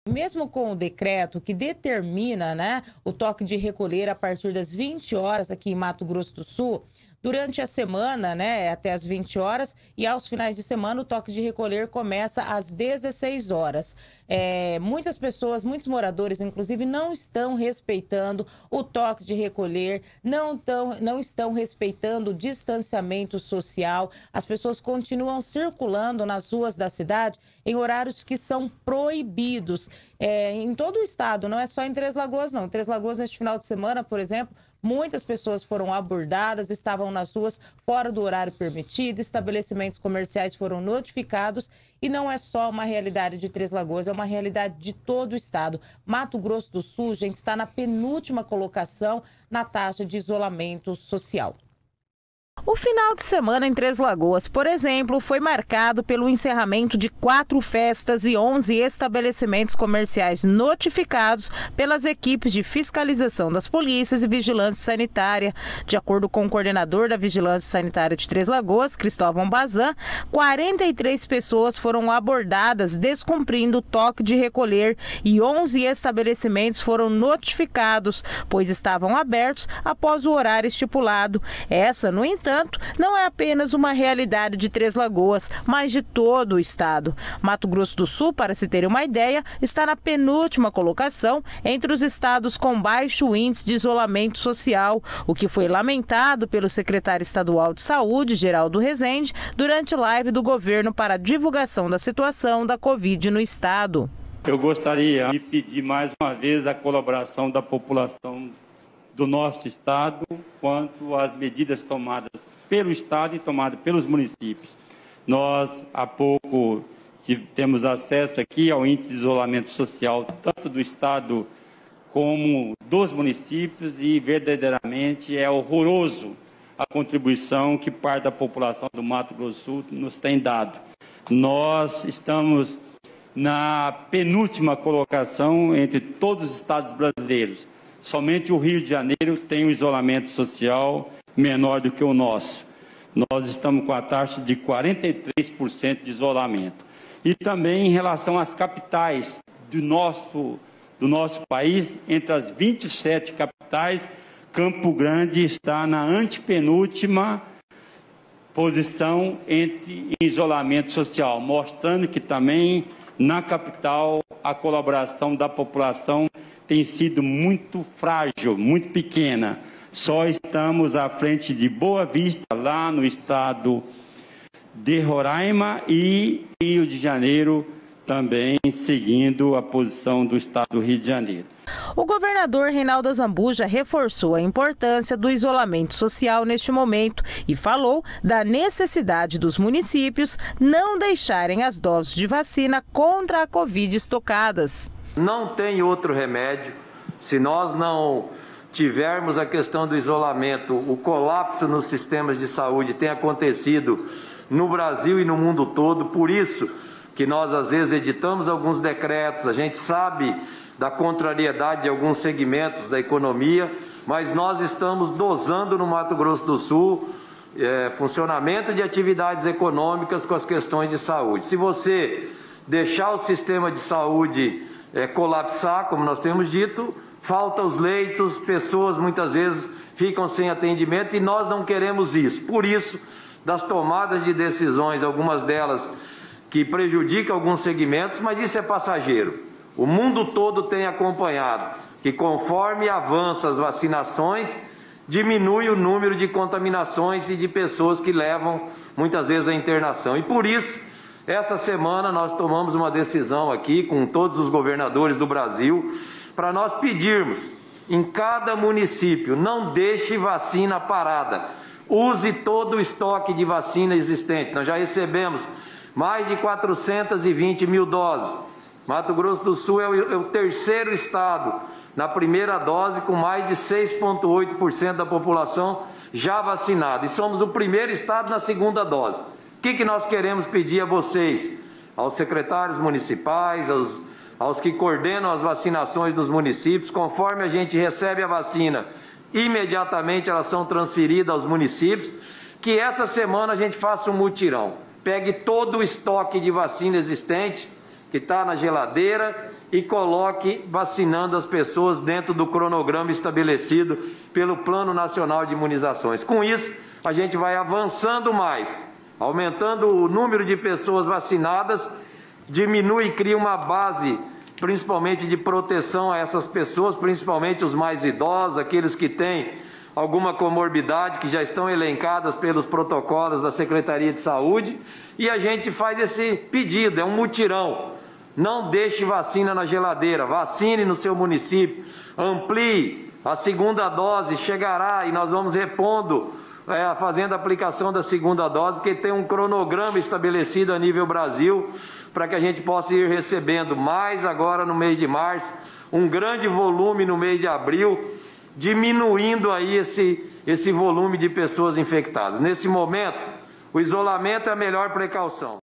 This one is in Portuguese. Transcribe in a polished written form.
Mesmo com o decreto que determina, o toque de recolher a partir das 20 horas aqui em Mato Grosso do Sul, durante a semana, até as 20 horas, e aos finais de semana o toque de recolher começa às 16 horas. Muitas pessoas, muitos moradores, inclusive, não estão respeitando o toque de recolher, não estão respeitando o distanciamento social. As pessoas continuam circulando nas ruas da cidade em horários que são proibidos. Em todo o estado, não é só em Três Lagoas, não. Em Três Lagoas, neste final de semana, por exemplo, muitas pessoas foram abordadas, estavam nas ruas fora do horário permitido, estabelecimentos comerciais foram notificados e não é só uma realidade de Três Lagoas, é uma realidade de todo o estado. Mato Grosso do Sul, gente, está na penúltima colocação na taxa de isolamento social. O final de semana em Três Lagoas, por exemplo, foi marcado pelo encerramento de 4 festas e 11 estabelecimentos comerciais notificados pelas equipes de fiscalização das polícias e vigilância sanitária. De acordo com o coordenador da Vigilância Sanitária de Três Lagoas, Cristóvão Bazan, 43 pessoas foram abordadas descumprindo o toque de recolher e 11 estabelecimentos foram notificados, pois estavam abertos após o horário estipulado. Essa, no entanto, não é apenas uma realidade de Três Lagoas, mas de todo o estado. Mato Grosso do Sul, para se ter uma ideia, está na penúltima colocação entre os estados com baixo índice de isolamento social, o que foi lamentado pelo secretário estadual de Saúde, Geraldo Rezende, durante live do governo para a divulgação da situação da Covid no estado. Eu gostaria de pedir mais uma vez a colaboração da população do nosso estado quanto às medidas tomadas pelo estado e tomadas pelos municípios. Nós, há pouco, temos acesso aqui ao índice de isolamento social, tanto do estado como dos municípios, e verdadeiramente é horroroso a contribuição que parte da população do Mato Grosso do Sul nos tem dado. Nós estamos na penúltima colocação entre todos os estados brasileiros. Somente o Rio de Janeiro tem um isolamento social menor do que o nosso. Nós estamos com a taxa de 43% de isolamento. E também em relação às capitais do nosso país, entre as 27 capitais, Campo Grande está na antepenúltima posição em isolamento social, mostrando que também na capital a colaboração da população tem sido muito frágil, muito pequena. Só estamos à frente de Boa Vista, lá no estado de Roraima, e Rio de Janeiro também seguindo a posição do estado do Rio de Janeiro. O governador Reinaldo Azambuja reforçou a importância do isolamento social neste momento e falou da necessidade dos municípios não deixarem as doses de vacina contra a Covid estocadas. Não tem outro remédio. Se nós não tivermos a questão do isolamento, o colapso nos sistemas de saúde tem acontecido no Brasil e no mundo todo. Por isso que nós, às vezes, editamos alguns decretos, a gente sabe da contrariedade de alguns segmentos da economia, mas nós estamos dosando no Mato Grosso do Sul funcionamento de atividades econômicas com as questões de saúde. Se você deixar o sistema de saúde colapsar, como nós temos dito, falta os leitos, pessoas muitas vezes ficam sem atendimento e nós não queremos isso. Por isso, das tomadas de decisões, algumas delas que prejudicam alguns segmentos, mas isso é passageiro. O mundo todo tem acompanhado que conforme avança as vacinações, diminui o número de contaminações e de pessoas que levam muitas vezes à internação. E por isso, essa semana nós tomamos uma decisão aqui com todos os governadores do Brasil para nós pedirmos em cada município, não deixe vacina parada, use todo o estoque de vacina existente. Nós já recebemos mais de 420 mil doses. Mato Grosso do Sul é o terceiro estado na primeira dose, com mais de 6,8% da população já vacinada. E somos o primeiro estado na segunda dose. O que nós queremos pedir a vocês, aos secretários municipais, aos que coordenam as vacinações dos municípios? Conforme a gente recebe a vacina, imediatamente elas são transferidas aos municípios, que essa semana a gente faça um mutirão. Pegue todo o estoque de vacina existente, que está na geladeira, e coloque vacinando as pessoas dentro do cronograma estabelecido pelo Plano Nacional de Imunizações. Com isso, a gente vai avançando mais, aumentando o número de pessoas vacinadas, diminui e cria uma base, principalmente de proteção a essas pessoas, principalmente os mais idosos, aqueles que têm alguma comorbidade, que já estão elencadas pelos protocolos da Secretaria de Saúde, e a gente faz esse pedido, é um mutirão. Não deixe vacina na geladeira, vacine no seu município, amplie, a segunda dose chegará e nós vamos repondo, fazendo a aplicação da segunda dose, porque tem um cronograma estabelecido a nível Brasil, para que a gente possa ir recebendo mais agora no mês de março, um grande volume no mês de abril, diminuindo aí esse volume de pessoas infectadas. Nesse momento, o isolamento é a melhor precaução.